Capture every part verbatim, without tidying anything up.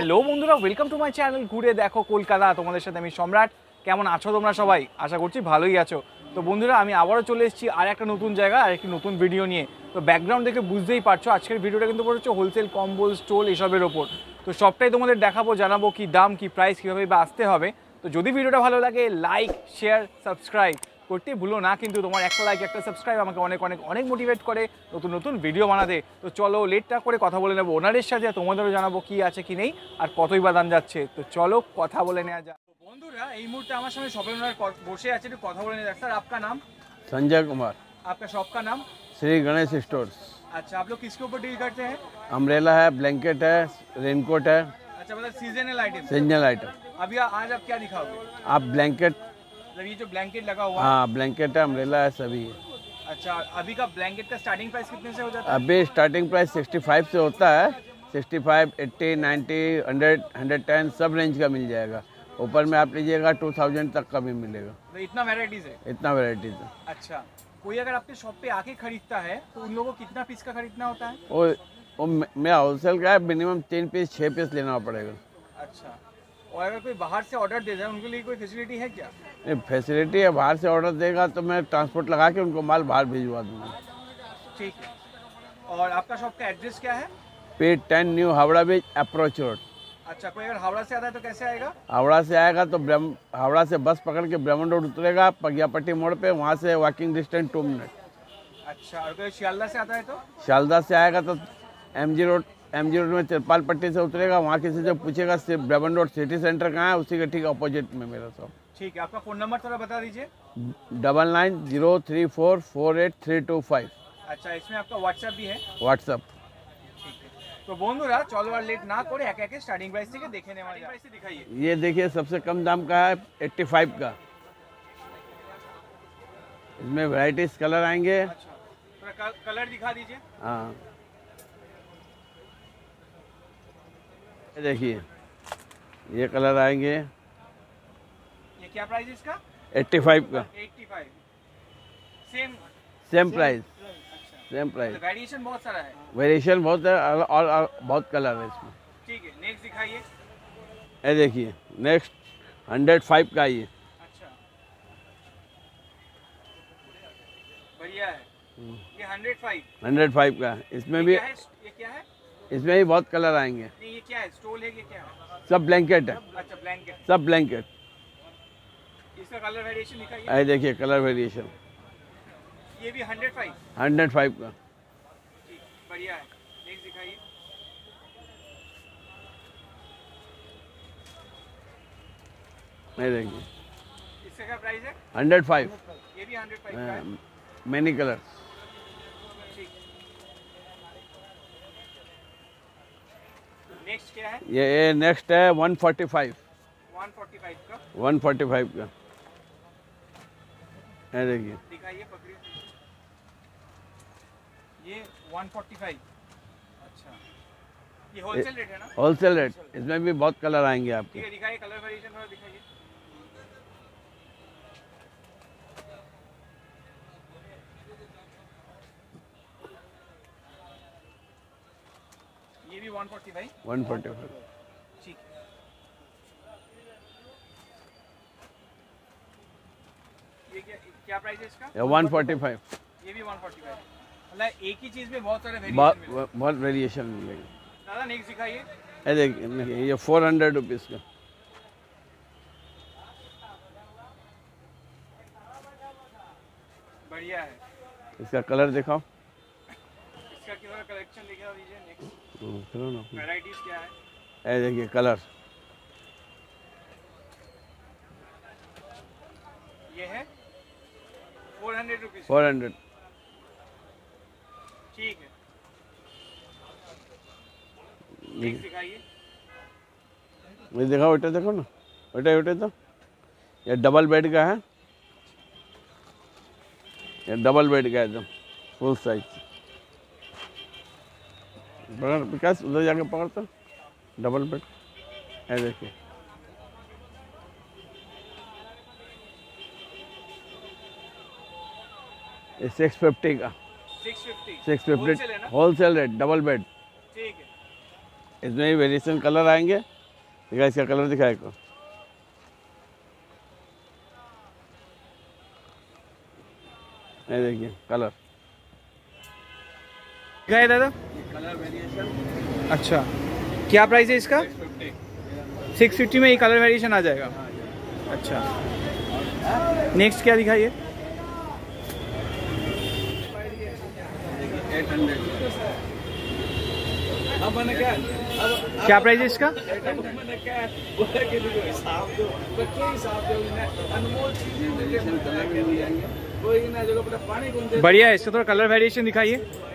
Hello বন্ধুরা, welcome to my channel ঘুরে দেখো কলকাতা। তোমাদের সাথে আমি সম্রাট। কেমন আছো তোমরা সবাই? আশা করছি ভালোই আছো। তো বন্ধুরা, আমি আবারও চলে এসেছি আর একটা নতুন জায়গা আর একটি নতুন ভিডিও নিয়ে। তো ব্যাকগ্রাউন্ড দেখে বুঝতেই পারছো আজকের ভিডিওটা কিন্তু পড়েছে হোলসেল কম্বল স্টোল এসবের ওপর। তো সবটাই তোমাদের দেখাবো, জানাবো কি দাম, কি প্রাইস, কীভাবে বা আসতে হবে। তো যদি ভিডিওটা ভালো লাগে লাইক শেয়ার সাবস্ক্রাইব করতে ভুলো না, কিন্তু তোমার একটা লাইক একটা সাবস্ক্রাইব আমাকে অনেক অনেক অনেক মোটিভেট করে নতুন নতুন ভিডিও বানাতে। তো চলো লেটটা করে কথা বলে নেবো ওনারের সাথে, তোমাদেরও জানাবো কি আছে কি নেই আর কতই বা দাম যাচ্ছে। তো চলো কথা বলে নেওয়া যাক। বন্ধুরা, এই মুহূর্তে আমার সামনে শপিং ওনার বসে আছে, একটু কথা বলে নেওয়া যাক। স্যার आपका नाम? संजय कुमार। आपका शॉप का नाम? श्री गणेश स्टोर्स। अच्छा, आप लोग किसके ऊपर डील करते हैं? अम्ब्रेला है, ब्लैंकेट है, रेनकोट है, अच्छा, मतलब सीजनल आइटम। Seasonal item. अभी आज आप क्या दिखाओगे? आप ब्लैंकेट, मतलब ये जो ब्लैंकेट लगा हुआ है। हाँ ब्लैंकेट है, अम्ब्रेला है, सभी है। अच्छा, अभी का ब्लैंकेट का स्टार्टिंग प्राइस कितने से हो जाता है? अभी स्टार्टिंग प्राइस सिक्सटी फाइव से होता है। Sixty five, eighty, ninety, hundred, hundred ten सब रेंज का मिल जाएगा। ऊपर में आप लीजिएगा टू थाउजेंड तक का भी मिलेगा। तो इतना वेराइटीज है? इतना वेराइटीज है। अच्छा, कोई अगर आपके शॉप पे आके खरीदता है तो उन लोगों को कितना पीस का खरीदना होता है? वो वो मेरा होलसेल का है, मिनिमम तीन पीस छः पीस लेना पड़ेगा। अच्छा, और अगर कोई बाहर से ऑर्डर दे जाए उनके लिए कोई फैसिलिटी है क्या? नहीं फैसिलिटी है, बाहर से ऑर्डर देगा तो मैं ट्रांसपोर्ट लगा के उनको माल बाहर भिजवा दूँगा। ठीक है। और आपका शॉप का एड्रेस क्या है? P ten new Howrah beach approach road. अच्छा, कोई अगर हावड़ा से आता है तो कैसे आएगा? हावड़ा से आएगा तो ब्रह्म हावड़ा से बस पकड़ के ब्रह्मण रोड उतरेगा, पगियापट्टी मोड़ पे, वहाँ से वॉकिंग डिस्टेंस टू मिनट। अच्छा, और कोई शियालदा से आता है तो? शालदा से आएगा तो M G road M G road में तिरपाल पट्टी से उतरेगा, वहाँ किसी से पूछेगा सिर्फ ब्रह्मण रोड सिटी सेंटर कहाँ है, उसी के ठीक अपोजिट में मेरा शॉप। ठीक है, आपका फ़ोन नंबर थोड़ा बता दीजिए। Double nine zero three four four eight three two five. अच्छा, इसमें आपका व्हाट्सएप भी है? व्हाट्सअप। ठीक है। तो বন্ধুরা চলো আর লেট না করে একে একে স্টার্টিং প্রাইস থেকে দেখে নেওয়া যাক। প্রাইস दिखाइए। ये देखिए सबसे कम दाम का है एट्टी फाइव का। इसमें वैराइटीज कलर आएंगे। अच्छा, थोड़ा कलर दिखा दीजिए। हाँ ये देखिए ये कलर आएंगे ये क्या प्राइस है इसका? एट्टी फाइव का। पचासी। सेम सेम प्राइस, अच्छा, सेम प्राइस। तो वेरिएशन बहुत सारा है। वेरिएशन बहुत है और, और, और बहुत कलर है इसमें। ठीक है, नेक्स्ट दिखाइए। ये देखिए नेक्स्ट हंड्रेड फाइव का ये। अच्छा, बढ़िया है। ये हंड्रेड फाइव। हंड्रेड फाइव का इसमें भी क्या है? ये क्या है? इसमें भी बहुत कलर आएंगे। नहीं, ये क्या है? स्टोल है? ये क्या है? सब ब्लैंकेट है, अच्छा, ब्लैंकेट। सब ब्लैंकेट। इसका कलर वेरिएशन दिखाइए। ये देखिए कलर वेरिएशन ये भी हंड्रेड फाइव। हंड्रेड फाइव का। ठीक, बढ़िया है। नेक्स्ट दिखाइए। ये देखिए इसका क्या प्राइस है? Hundred five. ये भी हंड्रेड फाइव का है। Many colour. ठीक। नेक्स्ट क्या है? ये ये नेक्स्ट है one forty five. One forty five का। वन फोर्टी फाइव का। ये देखिए दिखाइए, पकड़िए। ये वन फोर्टी फाइव। अच्छा, ये होलसेल रेट है ना? Wholesale rate. इसमें भी बहुत कलर आएंगे आपके। ठीक है, दिखाइए कलर वेरिएशन थोड़ा दिखाइए। ये भी one forty five. One forty five. ठीक है। ये क्या क्या प्राइस है इसका? ये वन फोर्टी फाइव। ये भी वन फोर्टी फाइव। मतलब एक ही चीज में बहुत सारे वेरिएशन बहुत मिलेंगे। बहुत वेरिएशन मिलेगा। दादा नेक्स्ट दिखाइए। ये देखिए ये फोर हंड्रेड रुपीज़ का। बढ़िया है। इसका कलर दिखाओ। इसका क्या कलेक्शन दिखा दीजिए। नेक्स्ट चलो ना। वैरायटीज क्या है? ये देखिए कलर। ये है four hundred rupees. Four hundred. ठीक है, नेक्स्ट दिखाइए। ये दिखाओ, बेटा देखो ना, बेटा बेटे तो ये डबल बेड का है। ये डबल बेड का है एकदम फुल साइज। पकड़ विकास, उधर जाके पकड़ता डबल बेड। ये देखिए ये सिक्स फिफ्टी का। Six fifty. सिक्स होलसेल है फिफ्टी ना? Wholesale rate, double bed. ठीक है। इसमें भी वेरिएशन कलर आएंगे। दिखा, इसका कलर दिखाए को। ये देखिए कलर क्या है दादा? Colour variation. अच्छा, क्या प्राइस है इसका? सिक्स फिफ्टी में ये कलर वेरिएशन आ जाएगा। अच्छा, नेक्स्ट क्या दिखाइए? Eight hundred. अब मैंने क्या अब क्या प्राइस है इसका? मैंने क्या बोला कि देखो हिसाब दो, बच्चे हिसाब दो ना, अनमोल चीजें वेरिएशन कलर में मिल जाएंगे, कोई ना जगह पर पानी कौन दे। बढ़िया है, इसका थोड़ा कलर वेरिएशन दिखाइए।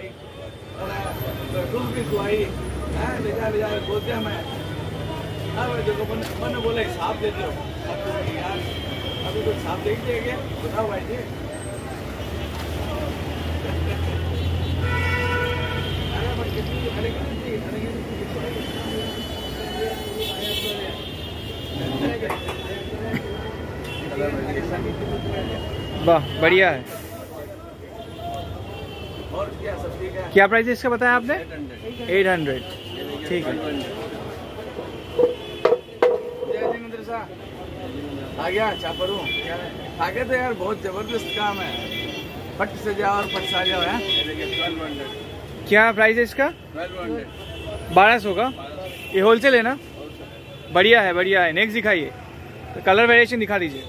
दूध भी खुआई, हां ले जा ले जा बोलते हैं मैं। अब देखो मैंने बोला हिसाब दे दो। अब तो यार अभी तो हिसाब दे देंगे, बताओ भाई जी। अरे बट कितनी अरे कितनी अरे वाह, बढ़िया है। और क्या सब ठीक है? क्या प्राइस है इसका बताया आपने? Eight hundred. ठीक है, जय जिनेंद्र साहब आ गया चापरू। आ गए तो यार बहुत जबरदस्त काम है, फट से जाओ और फट से आ जाओ। है क्या प्राइस है इसका? बारह सौ का। ये होलसेल है ना? बढ़िया है, बढ़िया है। नेक्स्ट दिखाइए, तो कलर वेरिएशन दिखा दीजिए।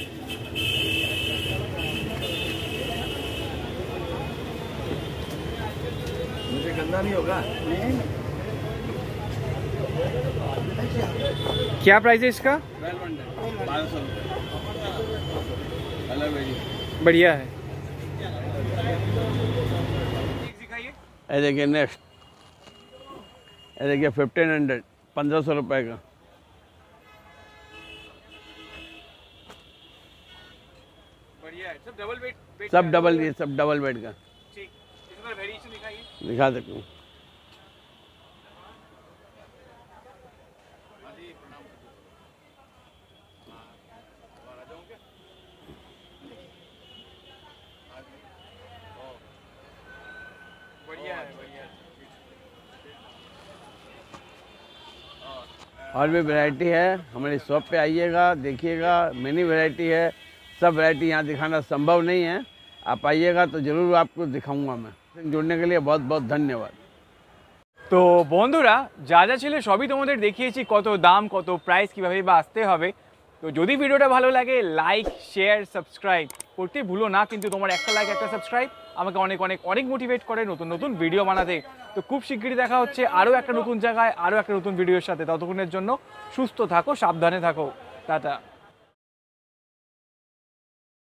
मुझे गंदा नहीं होगा। क्या प्राइस है इसका? बारह सौ बढ़िया है। ये देखिए नेक्स्ट, ये देखिए फिफ्टीन हंड्रेड, पंद्रह सौ रुपये का। बढ़िया है, सब डबल बेड। सब डबल, ये सब डबल बेड का। ठीक, इसमें वेरिएशन दिखाइए। दिखा सकता हूँ। बढ़िया है, बढ़िया है। और भी वैरायटी है, हमारी शॉप पे आइएगा, देखिएगा, मिनी वैरायटी है। सब वैरायटी यहाँ दिखाना संभव नहीं है, आप आइएगा तो ज़रूर आपको दिखाऊंगा मैं। जुड़ने के लिए बहुत बहुत धन्यवाद। তো বন্ধুরা, যা যা ছিল সবই তোমাদের দেখিয়েছি, কত দাম, কত প্রাইস, কীভাবে বা আসতে হবে। তো যদি ভিডিওটা ভালো লাগে লাইক শেয়ার সাবস্ক্রাইব করতে ভুলো না, কিন্তু তোমার একটা লাইক একটা সাবস্ক্রাইব আমাকে অনেক অনেক অনেক মোটিভেট করে নতুন নতুন ভিডিও বানাতে। তো খুব শিগগিরই দেখা হচ্ছে আরও একটা নতুন জায়গায়, আরও একটা নতুন ভিডিওর সাথে। ততক্ষণের জন্য সুস্থ থাকো, সাবধানে থাকো, টাটা।